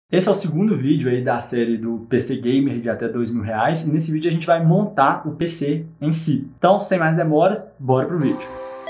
Esse é o segundo vídeo aí da série do PC Gamer de até R$2.000 e nesse vídeo a gente vai montar o PC em si. Então, sem mais demoras, bora pro vídeo.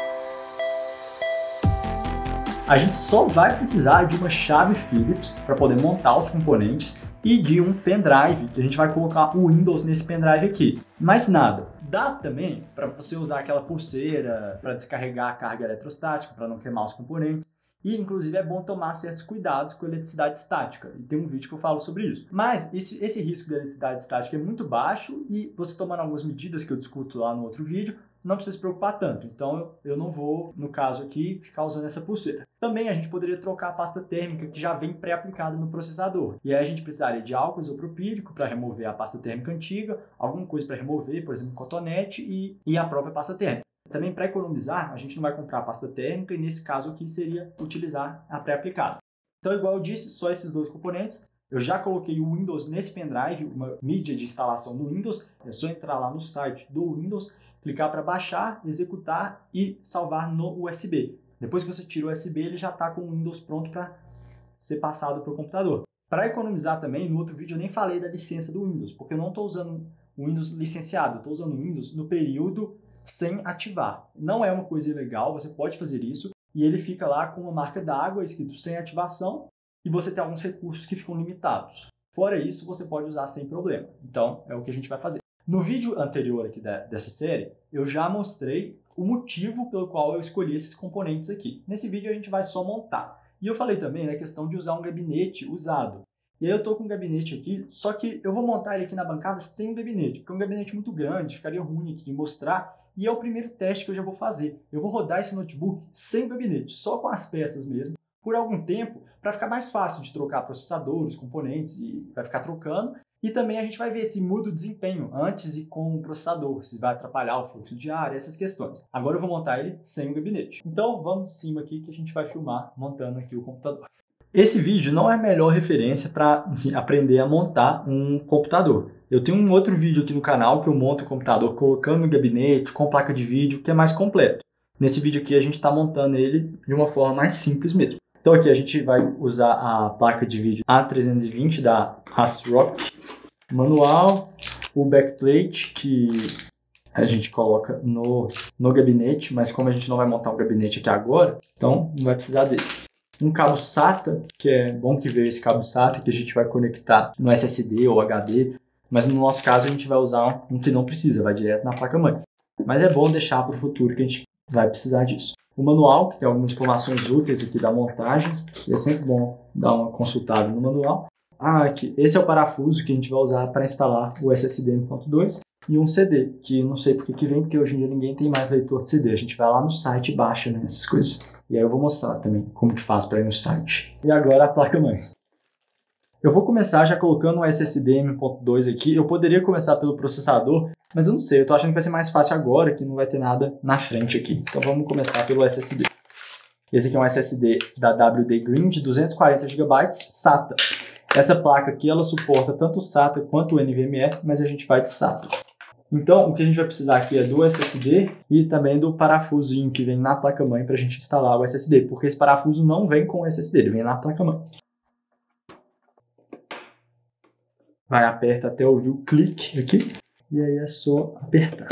A gente só vai precisar de uma chave Phillips para poder montar os componentes e de um pendrive, que a gente vai colocar o Windows nesse pendrive aqui. Mais nada. Dá também para você usar aquela pulseira para descarregar a carga eletrostática, para não queimar os componentes. E, inclusive, é bom tomar certos cuidados com a eletricidade estática. E tem um vídeo que eu falo sobre isso. Mas esse risco de eletricidade estática é muito baixo e você tomando algumas medidas que eu discuto lá no outro vídeo, não precisa se preocupar tanto. Então, eu não vou, no caso aqui, ficar usando essa pulseira. Também a gente poderia trocar a pasta térmica que já vem pré-aplicada no processador. E aí a gente precisaria de álcool isopropílico para remover a pasta térmica antiga, alguma coisa para remover, por exemplo, cotonete e a própria pasta térmica. Também, para economizar, a gente não vai comprar a pasta térmica e, nesse caso aqui, seria utilizar a pré-aplicada. Então, igual eu disse, só esses dois componentes. Eu já coloquei o Windows nesse pendrive, uma mídia de instalação do Windows. É só entrar lá no site do Windows, clicar para baixar, executar e salvar no USB. Depois que você tira o USB, ele já está com o Windows pronto para ser passado para o computador. Para economizar também, no outro vídeo eu nem falei da licença do Windows, porque eu não estou usando o Windows licenciado, estou usando o Windows no período sem ativar. Não é uma coisa ilegal, você pode fazer isso, e ele fica lá com uma marca d'água escrito sem ativação, e você tem alguns recursos que ficam limitados. Fora isso, você pode usar sem problema. Então, é o que a gente vai fazer. No vídeo anterior aqui dessa série, eu já mostrei o motivo pelo qual eu escolhi esses componentes aqui. Nesse vídeo a gente vai só montar. E eu falei também da questão de usar um gabinete usado. E aí eu estou com um gabinete aqui, só que eu vou montar ele aqui na bancada sem o gabinete, porque é um gabinete muito grande, ficaria ruim aqui de mostrar. E é o primeiro teste que eu já vou fazer. Eu vou rodar esse notebook sem gabinete, só com as peças mesmo, por algum tempo, para ficar mais fácil de trocar processadores, componentes, e vai ficar trocando. E também a gente vai ver se muda o desempenho antes e com o processador, se vai atrapalhar o fluxo de ar, essas questões. Agora eu vou montar ele sem o gabinete. Então vamos de cima aqui que a gente vai filmar montando aqui o computador. Esse vídeo não é a melhor referência para aprender a montar um computador. Eu tenho um outro vídeo aqui no canal que eu monto o computador colocando no gabinete, com placa de vídeo, que é mais completo. Nesse vídeo aqui a gente está montando ele de uma forma mais simples mesmo. Então aqui a gente vai usar a placa de vídeo A320 da ASRock, manual, o backplate que a gente coloca no gabinete, mas como a gente não vai montar um gabinete aqui agora, então não vai precisar dele. Um cabo SATA, que é bom que veio esse cabo SATA, que a gente vai conectar no SSD ou HD, mas no nosso caso a gente vai usar um que não precisa, vai direto na placa-mãe. Mas é bom deixar para o futuro que a gente vai precisar disso. O manual, que tem algumas informações úteis aqui da montagem, e é sempre bom dar uma consultada no manual. Aqui, esse é o parafuso que a gente vai usar para instalar o SSD 1.2 e um CD, que não sei porque que vem, porque hoje em dia ninguém tem mais leitor de CD. A gente vai lá no site e baixa, né, essas coisas. E aí eu vou mostrar também como que faz para ir no site. E agora a placa-mãe. Eu vou começar já colocando o SSD M.2 aqui. Eu poderia começar pelo processador, mas eu não sei. Eu tô achando que vai ser mais fácil agora, que não vai ter nada na frente aqui. Então vamos começar pelo SSD. Esse aqui é um SSD da WD Green de 240 GB SATA. Essa placa aqui, ela suporta tanto o SATA quanto o NVMe, mas a gente vai de SATA. Então, o que a gente vai precisar aqui é do SSD e também do parafusinho que vem na placa-mãe para a gente instalar o SSD, porque esse parafuso não vem com o SSD, ele vem na placa-mãe. Vai, aperta até ouvir o clique aqui, e aí é só apertar.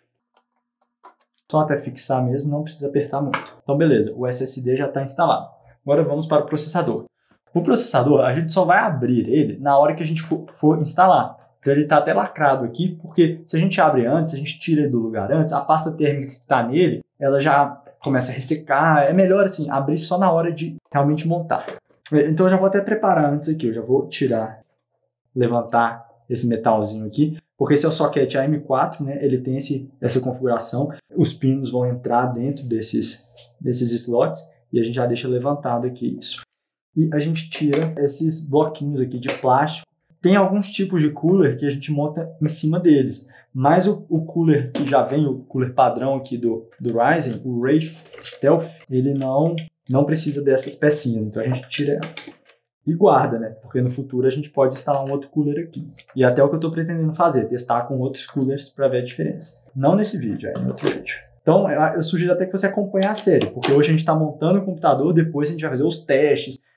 Só até fixar mesmo, não precisa apertar muito. Então, beleza, o SSD já está instalado. Agora vamos para o processador. O processador, a gente só vai abrir ele na hora que a gente for instalar. Então ele está até lacrado aqui, porque se a gente abre antes, se a gente tira ele do lugar antes, a pasta térmica que está nele, ela já começa a ressecar. É melhor assim, abrir só na hora de realmente montar. Então eu já vou até preparar antes aqui, eu já vou tirar, levantar esse metalzinho aqui, porque esse é o socket AM4, né? Ele tem essa configuração, os pinos vão entrar dentro desses slots e a gente já deixa levantado aqui isso. E a gente tira esses bloquinhos aqui de plástico. Tem alguns tipos de cooler que a gente monta em cima deles, mas o cooler que já vem, o cooler padrão aqui do Ryzen, o Wraith Stealth, ele não precisa dessas pecinhas, então a gente tira e guarda, né? Porque no futuro a gente pode instalar um outro cooler aqui. E até o que eu estou pretendendo fazer, testar com outros coolers para ver a diferença. Não nesse vídeo, é em outro vídeo. Então, eu sugiro até que você acompanhe a série, porque hoje a gente está montando o computador, depois a gente vai fazer os testes,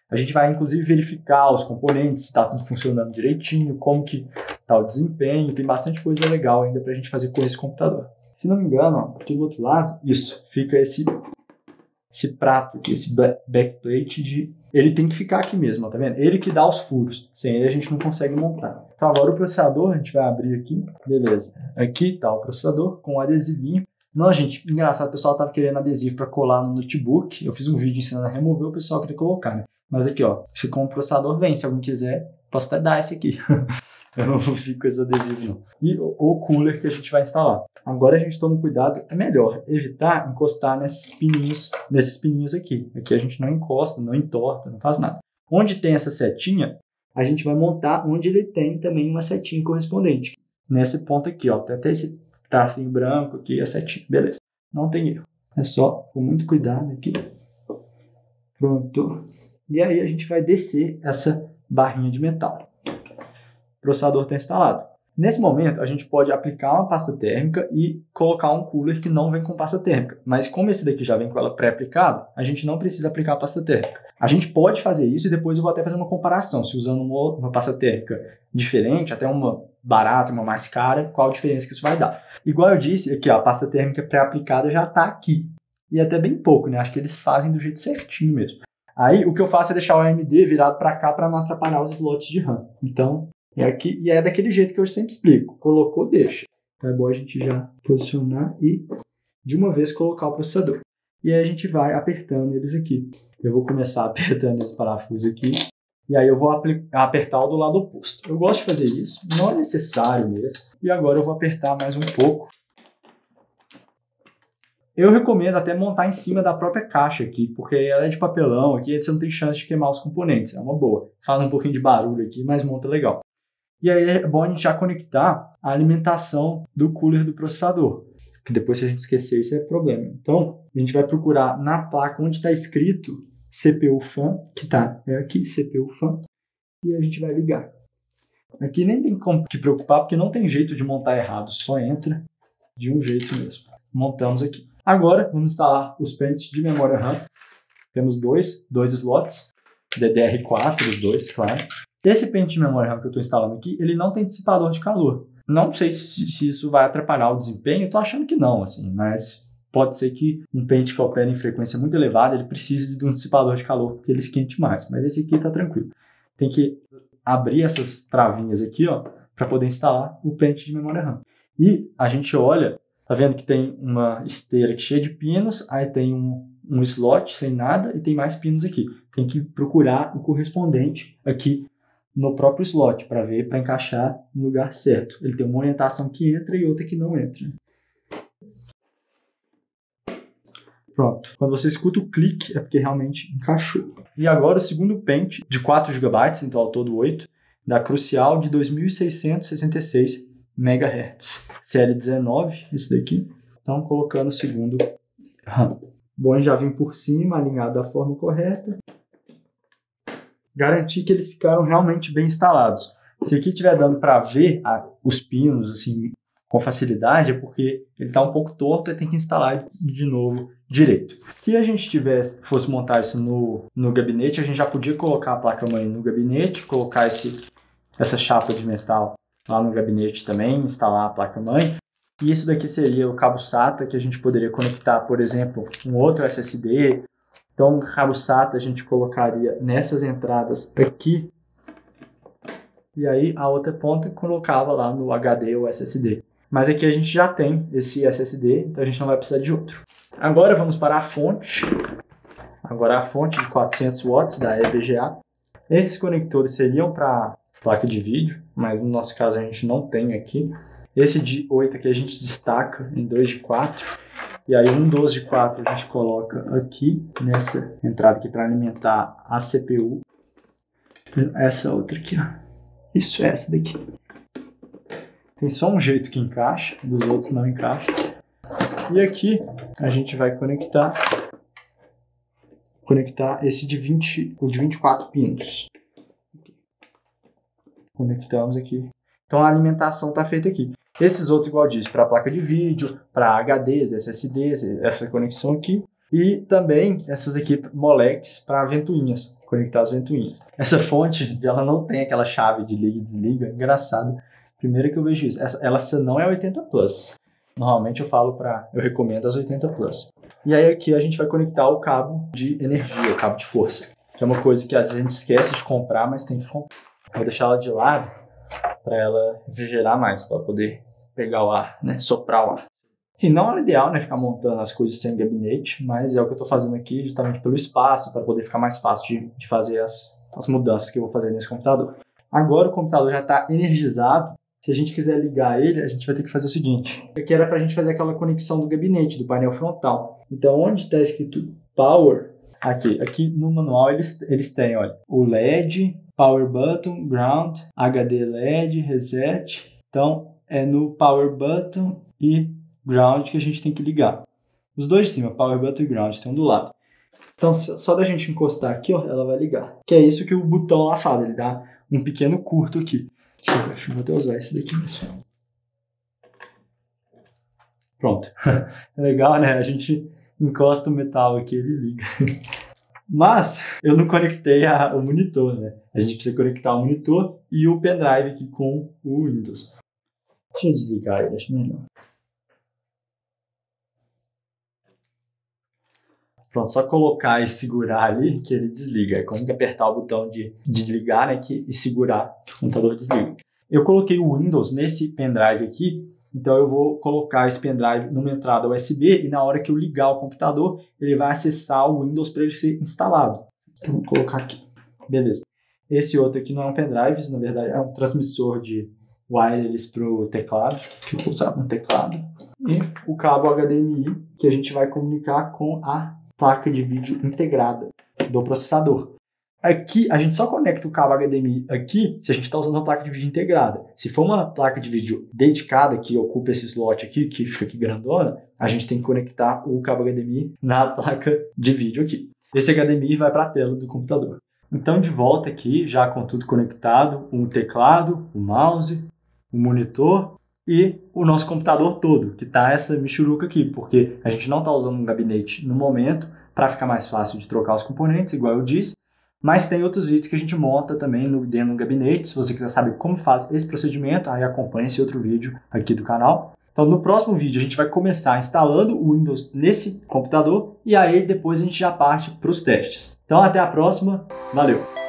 A gente vai, inclusive, verificar os componentes, se está tudo funcionando direitinho, como que está o desempenho. Tem bastante coisa legal ainda para a gente fazer com esse computador. Se não me engano, ó, aqui do outro lado, isso, fica esse prato aqui, esse backplate ele tem que ficar aqui mesmo, ó, tá vendo? Ele que dá os furos. Sem ele a gente não consegue montar. Então agora o processador, a gente vai abrir aqui. Beleza. Aqui tá o processador com o adesivinho. Não, gente, engraçado, o pessoal tava querendo adesivo para colar no notebook. Eu fiz um vídeo ensinando a remover, o pessoal queria colocar, né? Mas aqui, ó, se com o processador vem, se alguém quiser, posso até dar esse aqui. Eu não fico com esse adesivo, não. E o cooler que a gente vai instalar. Agora a gente toma cuidado, é melhor evitar encostar nesses pininhos aqui. Aqui a gente não encosta, não entorta, não faz nada. Onde tem essa setinha, a gente vai montar onde ele tem também uma setinha correspondente. Nesse ponto aqui, ó, tem até esse tracinho branco aqui, a setinha, beleza. Não tem erro. É só com muito cuidado aqui. Pronto. E aí a gente vai descer essa barrinha de metal. O processador está instalado. Nesse momento, a gente pode aplicar uma pasta térmica e colocar um cooler que não vem com pasta térmica. Mas como esse daqui já vem com ela pré-aplicada, a gente não precisa aplicar a pasta térmica. A gente pode fazer isso e depois eu vou até fazer uma comparação. Se usando uma pasta térmica diferente, até uma barata, uma mais cara, qual a diferença que isso vai dar. Igual eu disse, aqui ó, a pasta térmica pré-aplicada já está aqui. E até bem pouco, né? Acho que eles fazem do jeito certinho mesmo. Aí o que eu faço é deixar o AMD virado para cá para não atrapalhar os slots de RAM. Então, é aqui, e é daquele jeito que eu sempre explico. Colocou, deixa. Então é bom a gente já posicionar e, de uma vez, colocar o processador. E aí a gente vai apertando eles aqui. Eu vou começar apertando esse parafuso aqui. E aí eu vou apertar o do lado oposto. Eu gosto de fazer isso, não é necessário mesmo. E agora eu vou apertar mais um pouco. Eu recomendo até montar em cima da própria caixa aqui, porque ela é de papelão aqui, você não tem chance de queimar os componentes. É uma boa. Faz um pouquinho de barulho aqui, mas monta legal. E aí é bom a gente já conectar a alimentação do cooler do processador. Que depois, se a gente esquecer, isso é problema. Então, a gente vai procurar na placa onde está escrito CPU Fan, que tá, é aqui, CPU Fan, e a gente vai ligar. Aqui nem tem como te preocupar, porque não tem jeito de montar errado, só entra de um jeito mesmo. Montamos aqui. Agora, vamos instalar os pentes de memória RAM. Temos dois slots, DDR4, os dois, claro. Esse pente de memória RAM que eu estou instalando aqui, ele não tem dissipador de calor. Não sei se isso vai atrapalhar o desempenho, estou achando que não, assim, mas pode ser que um pente que opera em frequência muito elevada, ele precise de um dissipador de calor, porque ele esquente mais. Mas esse aqui está tranquilo. Tem que abrir essas travinhas aqui, ó, para poder instalar o pente de memória RAM. E a gente olha, tá vendo que tem uma esteira aqui cheia de pinos, aí tem um slot sem nada e tem mais pinos aqui. Tem que procurar o correspondente aqui no próprio slot para ver, para encaixar no lugar certo. Ele tem uma orientação que entra e outra que não entra. Pronto. Quando você escuta o clique, é porque realmente encaixou. E agora o segundo pente, de 4 GB, então ao todo 8, da Crucial de 2666 MHz. CL19, esse daqui. Então, colocando o segundo RAM. Bom, já vim por cima, alinhado da forma correta. Garantir que eles ficaram realmente bem instalados. Se aqui estiver dando para ver os pinos assim, com facilidade, é porque ele está um pouco torto e tem que instalar de novo direito. Se a gente fosse montar isso no gabinete, a gente já podia colocar a placa-mãe no gabinete, colocar essa chapa de metal lá no gabinete também, instalar a placa-mãe. E isso daqui seria o cabo SATA, que a gente poderia conectar, por exemplo, um outro SSD. Então, o cabo SATA a gente colocaria nessas entradas aqui. E aí, a outra ponta colocava lá no HD ou SSD. Mas aqui a gente já tem esse SSD, então a gente não vai precisar de outro. Agora vamos para a fonte. Agora a fonte de 400 watts da EVGA. Esses conectores seriam para placa de vídeo, mas no nosso caso a gente não tem aqui. Esse de 8 aqui a gente destaca em 2 de 4. E aí um 12 de 4 a gente coloca aqui, nessa entrada aqui para alimentar a CPU. Essa outra aqui, ó. Isso, é essa daqui. Tem só um jeito que encaixa, dos outros não encaixa. E aqui a gente vai conectar esse o de 24 pinos. Conectamos aqui. Então a alimentação está feita aqui. Esses outros, igual eu disse, para placa de vídeo, para HDs, SSDs, essa conexão aqui. E também essas aqui, moleques, para ventoinhas, conectar as ventoinhas. Essa fonte, ela não tem aquela chave de liga e desliga, engraçado. Primeiro que eu vejo isso, essa não é 80 Plus. Normalmente eu recomendo as 80 Plus. E aí aqui a gente vai conectar o cabo de energia, o cabo de força, que é uma coisa que às vezes a gente esquece de comprar, mas tem que comprar. Vou deixar ela de lado para ela refrigerar mais, para poder pegar o ar, né, soprar o ar. Sim, não é o ideal, né, ficar montando as coisas sem gabinete, mas é o que eu estou fazendo aqui justamente pelo espaço, para poder ficar mais fácil de fazer as mudanças que eu vou fazer nesse computador. Agora o computador já está energizado. Se a gente quiser ligar ele, a gente vai ter que fazer o seguinte. Aqui era para a gente fazer aquela conexão do gabinete, do painel frontal. Então, onde está escrito Power, aqui no manual eles têm, olha, o LED, Power Button, Ground, HD LED, Reset. Então, é no Power Button e Ground que a gente tem que ligar. Os dois de cima, Power Button e Ground, tem um do lado. Então, só da gente encostar aqui, ó, ela vai ligar. Que é isso que o botão lá faz, ele dá um pequeno curto aqui. Deixa eu até usar esse daqui mesmo. Pronto. É legal, né? A gente encosta o metal aqui e ele liga. Mas eu não conectei o monitor, né? A gente precisa conectar o monitor e o pendrive aqui com o Windows. Deixa eu desligar ele, acho melhor. Pronto, só colocar e segurar ali que ele desliga. É como que apertar o botão de desligar, né, e segurar que o computador desliga. Eu coloquei o Windows nesse pendrive aqui, então eu vou colocar esse pendrive numa entrada USB e na hora que eu ligar o computador, ele vai acessar o Windows para ele ser instalado. Então vou colocar aqui. Beleza. Esse outro aqui não é um pendrive, isso na verdade é um transmissor de wireless para o teclado, que eu vou usar um teclado. E o cabo HDMI que a gente vai comunicar com a placa de vídeo integrada do processador. Aqui, a gente só conecta o cabo HDMI aqui se a gente está usando uma placa de vídeo integrada. Se for uma placa de vídeo dedicada, que ocupa esse slot aqui, que fica aqui grandona, a gente tem que conectar o cabo HDMI na placa de vídeo aqui. Esse HDMI vai para a tela do computador. Então, de volta aqui, já com tudo conectado, um teclado, um mouse, um monitor e o nosso computador todo, que está essa michuruca aqui, porque a gente não está usando um gabinete no momento, para ficar mais fácil de trocar os componentes, igual eu disse, mas tem outros vídeos que a gente monta também dentro do gabinete. Se você quiser saber como faz esse procedimento, aí acompanhe esse outro vídeo aqui do canal. Então, no próximo vídeo, a gente vai começar instalando o Windows nesse computador e aí depois a gente já parte para os testes. Então, até a próxima. Valeu!